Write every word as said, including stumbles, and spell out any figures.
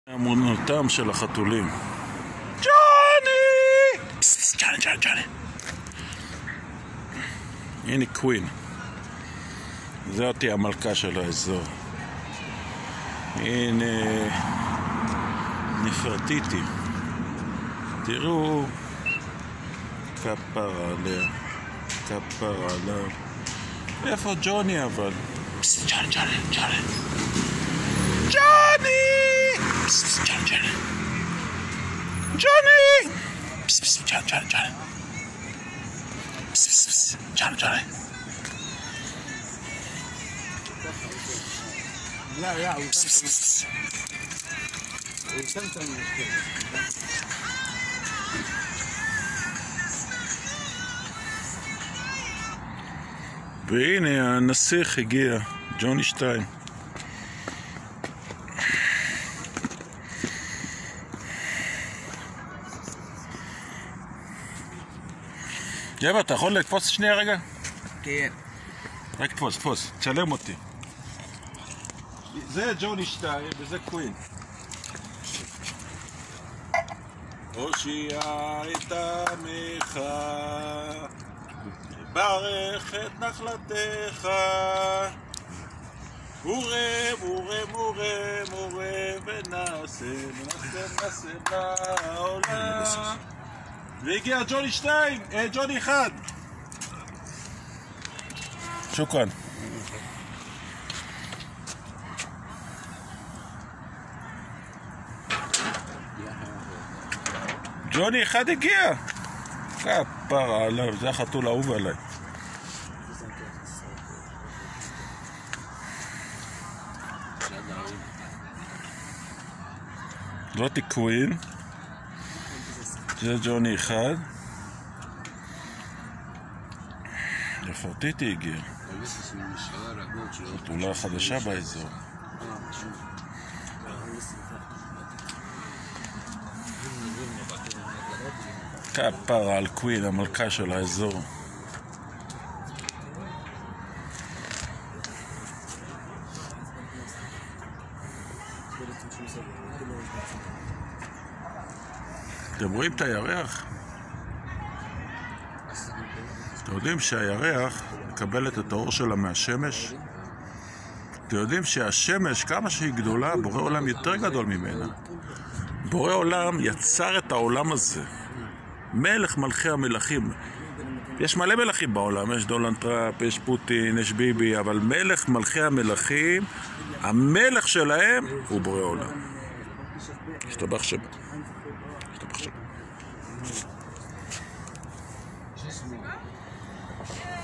אמונותם של החתולים. ג'וני! פסס, ג'וני, ג'וני, ג'וני. הנה קווין. זאתי המלכה של האזור. הנה נפרטיטי. תראו, כפרה עליה, כפרה עליה. איפה ג'וני אבל? פסס, ג'וני, ג'וני, ג'וני. ג'וני! פסס, ג'וני, ג'וני. ג'וני! פסס, ג'וני, ג'וני, ג'וני. פסס, ג'וני, ג'וני. لا لا פסס. وسمسم והנה הנסיך הגיע, ג'וני שתיים. ג'בה, אתה יכול לתפוס שנייה רגע? כן. רק תפוס, תפוס, תשלם אותי. זה ג'וני שתיים וזה קווין. הושיע את עמך, ברך את נחלתך, מורם, מורם, מורם, מורם, ונעשה, ונעשה, נעשה לעולם. והגיע ג'וני שתיים, אה, ג'וני אחד. שוקרן. ג'וני אחד הגיע. כפרה עליו, זה החתול האהוב עליי. זאתי קווין. זה ג'וני אחד. נפרטיטי הגיע. חתולה חדשה באזור. כפרה על קווין, המלכה של האזור. אתם רואים את הירח? אתם יודעים שהירח מקבלת את האור שלה מהשמש? אתם יודעים שהשמש, כמה שהיא גדולה, בורא עולם יותר גדול ממנה. בורא עולם יצר את העולם הזה. מלך מלכי המלכים. יש מלא מלכים בעולם, יש דונלד טראמפ, יש פוטין, יש ביבי, אבל מלך מלכי המלכים, המלך שלהם הוא בורא עולם. השתבח שם. השתבח שם.